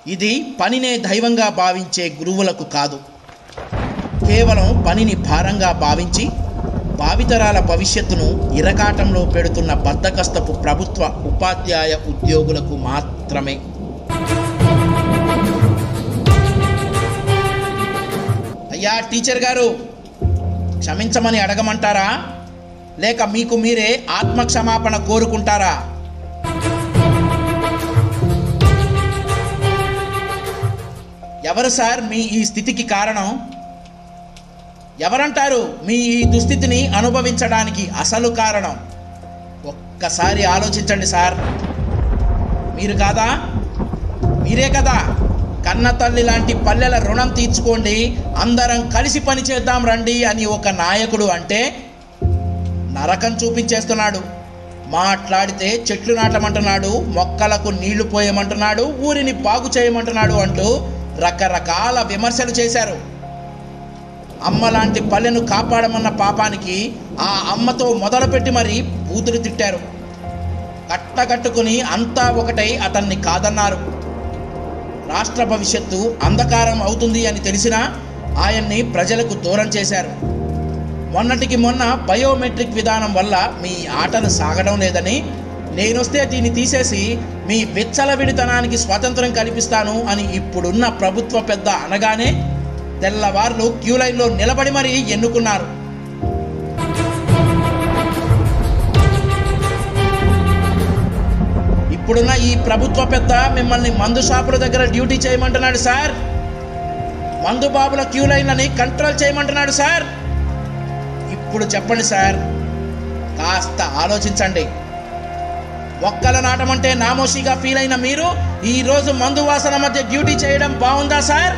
ఇది పనినే దైవంగా భావించే గురువులకు కాదు, కేవలం పనిని భారంగా భావించి భావితరాల భవిష్యత్తును ఇరకాటంలో పెడుతున్న బద్ధకస్తపు ప్రభుత్వ ఉపాధ్యాయ ఉద్యోగులకు మాత్రమే. అయ్యా టీచర్ గారు, క్షమించమని అడగమంటారా, లేక మీకు మీరే ఆత్మక్షమాపణ కోరుకుంటారా? ఎవరు సార్ మీ ఈ స్థితికి కారణం? ఎవరంటారు మీ ఈ దుస్థితిని అనుభవించడానికి అసలు కారణం? ఒక్కసారి ఆలోచించండి సార్. మీరు కాదా? మీరే కదా. కన్న తల్లి లాంటి పల్లెల రుణం తీర్చుకోండి, అందరం కలిసి పని చేద్దాం రండి అని ఒక నాయకుడు అంటే నరకం చూపించేస్తున్నాడు. మాట్లాడితే చెట్లు నాటమంటున్నాడు, మొక్కలకు నీళ్లు పోయమంటున్నాడు, ఊరిని బాగు చేయమంటున్నాడు అంటూ రకరకాల విమర్శలు చేశారు. అమ్మ లాంటి పల్లెను కాపాడమన్న పాపానికి ఆ అమ్మతో మొదలుపెట్టి మరీ బూతులు తిట్టారు. కట్టకట్టుకుని అంతా ఒకటై అతన్ని కాదన్నారు. రాష్ట్ర భవిష్యత్తు అంధకారం అవుతుంది అని తెలిసినా ఆయన్ని ప్రజలకు దూరం చేశారు. మొన్నటికి మొన్న బయోమెట్రిక్ విధానం వల్ల మీ ఆటలు సాగడం లేదని, నేనొస్తే దీన్ని తీసేసి మీ విచ్చలవిడితనానికి స్వాతంత్రం కల్పిస్తాను అని ఇప్పుడున్న ప్రభుత్వ పెద్ద అనగానే తెల్లవార్లు క్యూ లైన్లో నిలబడి మరీ ఎన్నుకున్నారు. ఇప్పుడున్న ఈ ప్రభుత్వ పెద్ద మిమ్మల్ని మందు షాపుల దగ్గర డ్యూటీ చేయమంటున్నాడు సార్. మందు బాబుల క్యూ లైన్లని కంట్రోల్ చేయమంటున్నాడు సార్. ఇప్పుడు చెప్పండి సార్, కాస్త ఆలోచించండి. మొక్కల నాటమంటే నామోషిగా ఫీల్ అయిన మీరు ఈరోజు మందు వాసన మధ్య డ్యూటీ చేయడం బాగుందా సార్?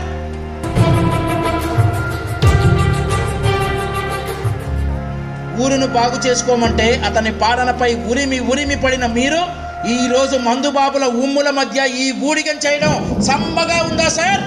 ఊరును బాగు చేసుకోమంటే అతని పాలనపై ఉరిమి పడిన మీరు ఈరోజు మందుబాబుల ఉమ్ముల మధ్య ఈ ఊడిగం చేయడం సమ్మగా ఉందా సార్?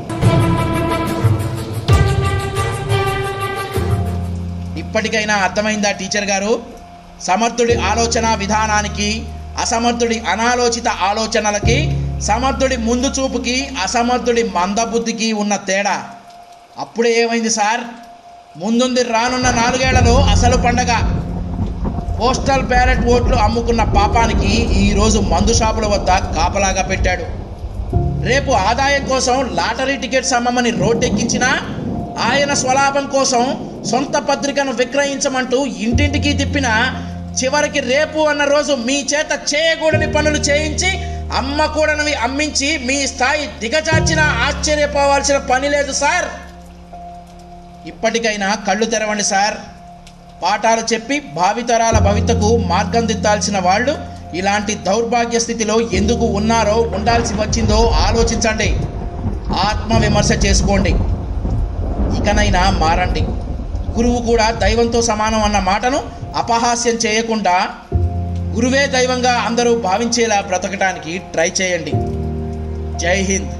ఇప్పటికైనా అర్థమైందా టీచర్ గారు? సమర్థుడి ఆలోచన విధానానికి, అసమర్థుడి అనాలోచిత ఆలోచనలకి, సమర్థుడి ముందు చూపుకి, అసమర్థుడి మందబుద్ధికి ఉన్న తేడా. అప్పుడే ఏమైంది సార్? ముందుంది రానున్న 4 ఏళ్లలో అసలు పండగ. పోస్టల్ బ్యాలెట్ ఓట్లు అమ్ముకున్న పాపానికి ఈరోజు మందు షాపుల వద్ద కాపలాగా పెట్టాడు. రేపు ఆదాయం కోసం లాటరీ టికెట్స్ అమ్మమని రోడ్డెక్కించినా ఆయన స్వలాభం కోసం సొంత పత్రికను విక్రయించమంటూ ఇంటింటికి తిప్పినా చివరికి రేపు అన్న రోజు మీ చేత చేయకూడని పనులు చేయించి అమ్మకూడనివి అమ్మించి మీ స్థాయి దిగజార్చినా ఆశ్చర్యపోవాల్సిన పని లేదు సార్. ఇప్పటికైనా కళ్ళు తెరవండి సార్. పాఠాలు చెప్పి భావితరాల భవితకు మార్గం దిద్దాల్సిన వాళ్ళు ఇలాంటి దౌర్భాగ్య స్థితిలో ఎందుకు ఉన్నారో, ఉండాల్సి వచ్చిందో ఆలోచించండి. ఆత్మవిమర్శ చేసుకోండి. ఇకనైనా మారండి. గురువు కూడా దైవంతో సమానం అన్న మాటను అపహాస్యం చేయకుండా గురువే దైవంగా అందరూ భావించేలా బ్రతకటానికి ట్రై చేయండి. జై హింద్.